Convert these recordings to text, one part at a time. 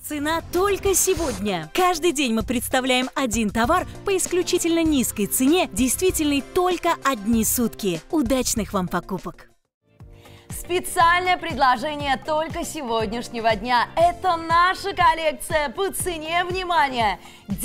Цена только сегодня. Каждый день мы представляем один товар по исключительно низкой цене, действительной только одни сутки. Удачных вам покупок! Специальное предложение только сегодняшнего дня. Это наша коллекция по цене, внимание,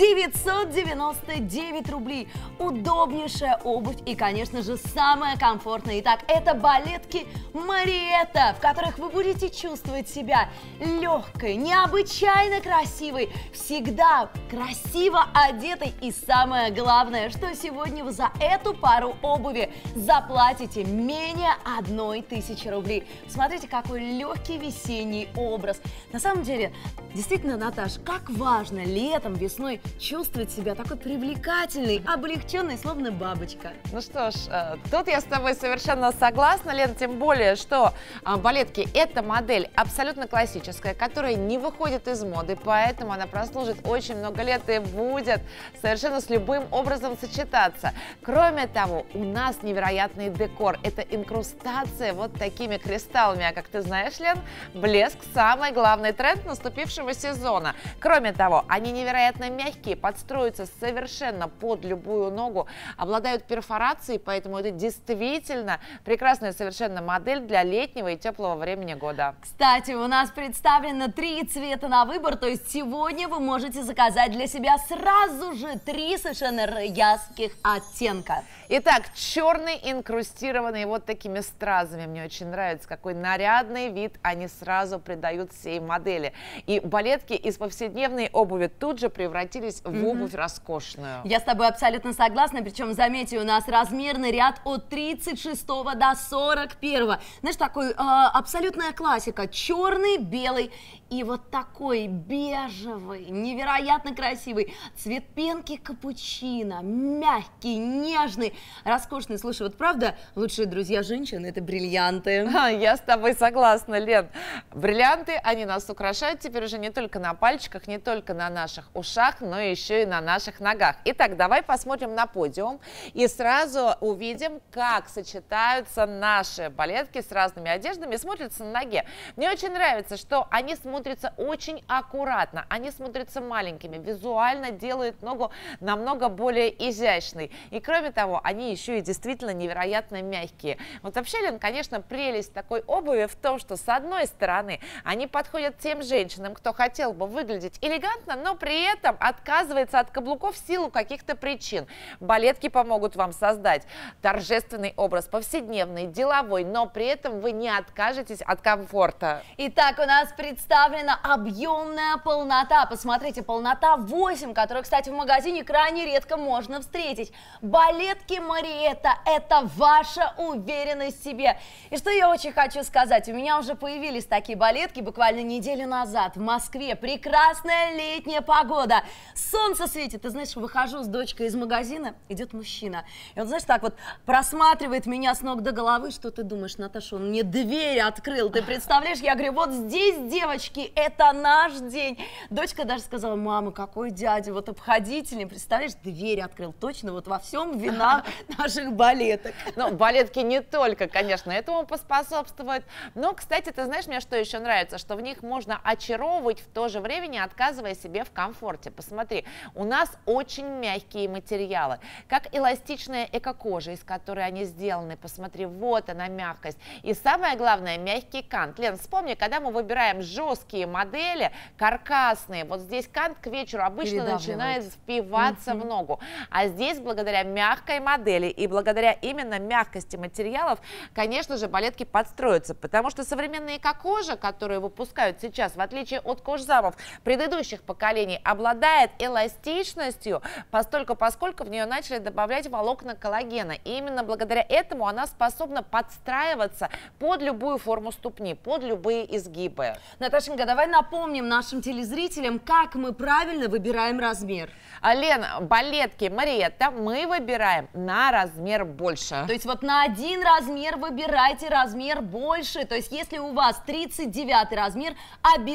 999 рублей. Удобнейшая обувь и, конечно же, самая комфортная. Итак, это балетки Мариетта, в которых вы будете чувствовать себя легкой, необычайно красивой, всегда красиво одетой. И самое главное, что сегодня вы за эту пару обуви заплатите менее 1000 рублей. Смотрите, какой легкий весенний образ. На самом деле, действительно, Наташ, как важно летом, весной чувствовать себя такой привлекательной, облегченной, словно бабочка. Ну что ж, тут я с тобой совершенно согласна, Лен, тем более, что балетки – это модель абсолютно классическая, которая не выходит из моды, поэтому она прослужит очень много лет и будет совершенно с любым образом сочетаться. Кроме того, у нас невероятный декор. Это инкрустация вот такими кристаллами, а как ты знаешь, Лен, блеск – самый главный тренд наступившего сезона. Кроме того, они невероятно мягкие, подстроятся совершенно под любую ногу, обладают перфорацией, поэтому это действительно прекрасная совершенно модель для летнего и теплого времени года. Кстати, у нас представлено 3 цвета на выбор, то есть сегодня вы можете заказать для себя сразу же 3 совершенно ярких оттенка. Итак, черный, инкрустированный вот такими стразами. Мне очень нравится, какой нарядный вид они сразу придают всей модели. И балетки из повседневной обуви тут же превратились в обувь роскошную. Я с тобой абсолютно согласна, причем, заметьте, у нас размерный ряд от 36 до 41. Знаешь, такой абсолютная классика. Черный, белый и вот такой бежевый, невероятно красивый. Цвет пенки капучино, мягкий, нежный, роскошный. Слушай, вот правда, лучшие друзья женщин – это бриллианты. Я с тобой согласна, Лен. Бриллианты, они нас украшают теперь уже не только на пальчиках, не только на наших ушах, но еще и на наших ногах. Итак, давай посмотрим на подиум и сразу увидим, как сочетаются наши балетки с разными одеждами и смотрятся на ноге. Мне очень нравится, что они смотрятся очень аккуратно, они смотрятся маленькими, визуально делают ногу намного более изящной. И кроме того, они еще и действительно невероятно мягкие. Вот вообще, Лен, конечно, прелесть такой обуви в том, что с одной стороны они подходят тем женщинам, кто хотел бы выглядеть элегантно, но при этом отказывается от каблуков в силу каких-то причин. Балетки помогут вам создать торжественный образ, повседневный, деловой, но при этом вы не откажетесь от комфорта. Итак, у нас представлена объемная полнота. Посмотрите, полнота 8, которую, кстати, в магазине крайне редко можно встретить. Балетки Мариетта – это ваша уверенность в себе. И что я очень хочу сказать, у меня уже появились такие балетки буквально неделю назад в Москве. Прекрасная летняя погода, солнце светит. Ты знаешь, выхожу с дочкой из магазина, идет мужчина. И он, знаешь, так вот просматривает меня с ног до головы. Что ты думаешь, Наташа, он мне дверь открыл. Ты представляешь? Я говорю, вот здесь, девочки, это наш день. Дочка даже сказала, мама, какой дядя, вот обходительный. Представляешь, дверь открыл. Точно, вот во всем вина наших балеток. Ну, балетки не только, конечно, этому поспособствуют. Но, кстати, ты знаешь, мне что еще нравится? Что в них можно очаровывать, в то же время не отказывая себе в комфорте. Посмотри, у нас очень мягкие материалы, как эластичная эко-кожа, из которой они сделаны. Посмотри, вот она мягкость. И самое главное, мягкий кант. Лен, вспомни, когда мы выбираем жесткие модели, каркасные, вот здесь кант к вечеру обычно начинает впиваться в ногу. А здесь, благодаря мягкой модели и благодаря именно мягкости материалов, конечно же, балетки подстроятся, потому что современная эко-кожа, которую выпускают сейчас, в отличие от кожзамов предыдущих поколений, обладает эластичностью, поскольку в нее начали добавлять волокна коллагена. И именно благодаря этому она способна подстраиваться под любую форму ступни, под любые изгибы. Наташенька, давай напомним нашим телезрителям, как мы правильно выбираем размер. Лен, балетки Мариетта мы выбираем на размер больше. То есть вот на один размер выбирайте размер больше. То есть если у вас 39 размер, обязательно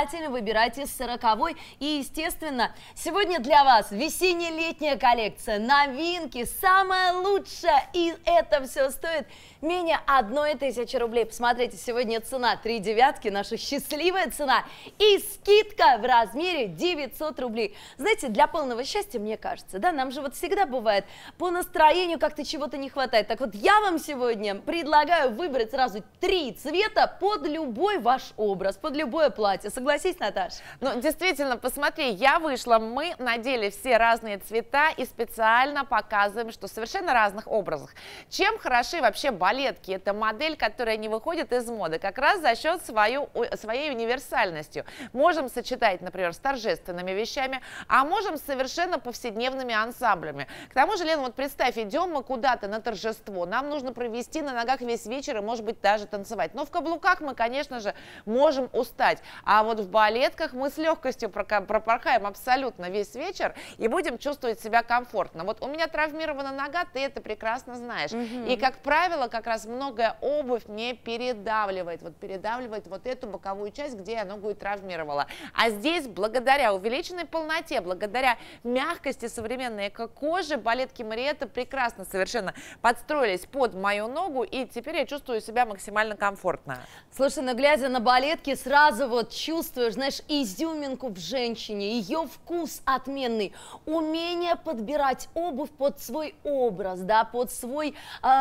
обязательно выбирайте 40-й. И, естественно, сегодня для вас весенне-летняя коллекция, новинки, самая лучшая. И это все стоит менее 1000 рублей. Посмотрите, сегодня цена 3 девятки, наша счастливая цена. И скидка в размере 900 рублей. Знаете, для полного счастья, мне кажется, да, нам же вот всегда бывает, по настроению как-то чего-то не хватает. Так вот, я вам сегодня предлагаю выбрать сразу 3 цвета под любой ваш образ, под любое платье. Согласись, Наташа? Ну, действительно, посмотри, я вышла, мы надели все разные цвета и специально показываем, что в совершенно разных образах. Чем хороши вообще балетки? Это модель, которая не выходит из моды, как раз за счет своей универсальностью. Можем сочетать, например, с торжественными вещами, а можем с совершенно повседневными ансамблями. К тому же, Лена, вот представь, идем мы куда-то на торжество, нам нужно провести на ногах весь вечер и, может быть, даже танцевать. Но в каблуках мы, конечно же, можем устать. А вот в балетках мы с легкостью пропорхаем абсолютно весь вечер и будем чувствовать себя комфортно. Вот у меня травмирована нога, ты это прекрасно знаешь. И, как правило, как раз многое обувь не передавливает. Вот передавливает вот эту боковую часть, где я ногу и травмировала. А здесь, благодаря увеличенной полноте, благодаря мягкости современной эко-кожи, балетки Мариэтта прекрасно совершенно подстроились под мою ногу, и теперь я чувствую себя максимально комфортно. Слушай, ну глядя на балетки, сразу вот чувствуешь, знаешь, изюминку в женщине, ее вкус отменный, умение подбирать обувь под свой образ, да, под свой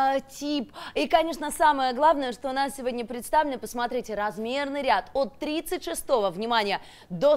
тип. И, конечно, самое главное, что у нас сегодня представлено, посмотрите, размерный ряд от 36-го, внимание, до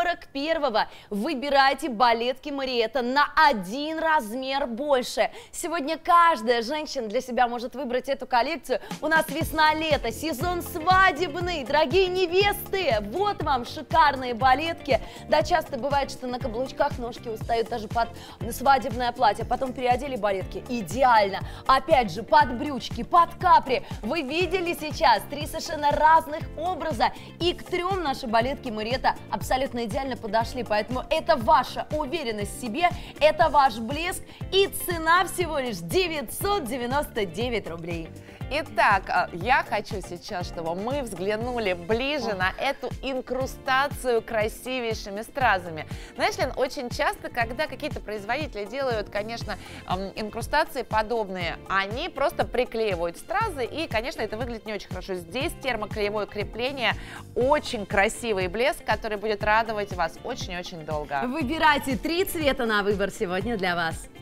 41-го. Выбирайте балетки Мариэтта на 1 размер больше. Сегодня каждая женщина для себя может выбрать эту коллекцию. У нас весна-лето, сезон свадебный, дорогие невесты, вот вам шикарные балетки. Да, часто бывает, что на каблучках ножки устают даже под свадебное платье, потом переодели балетки, идеально. Опять же, под брючки, под капри. Вы видели сейчас 3 совершенно разных образа, и к 3 наши балетки Мариэтта абсолютно идеально подошли, поэтому это ваша уверенность в себе, это ваш блеск, и цена всего лишь 999 рублей. Итак, я хочу сейчас, чтобы мы взглянули ближе на эту инкрустацию красивейшими стразами. Знаешь, Лен, очень часто, когда какие-то производители делают, конечно, инкрустации подобные, они просто приклеивают стразы, и, конечно, это выглядит не очень хорошо. Здесь термоклеевое крепление, очень красивый блеск, который будет радовать вас очень-очень долго. Выбирайте 3 цвета на выбор сегодня для вас.